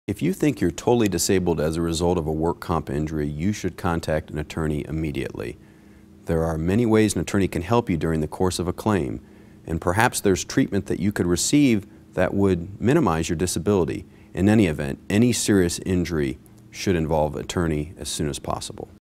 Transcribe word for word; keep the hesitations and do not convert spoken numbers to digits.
If you think you're totally disabled as a result of a work comp injury, you should contact an attorney immediately. There are many ways an attorney can help you during the course of a claim, and perhaps there's treatment that you could receive that would minimize your disability. In any event, any serious injury should involve an attorney as soon as possible.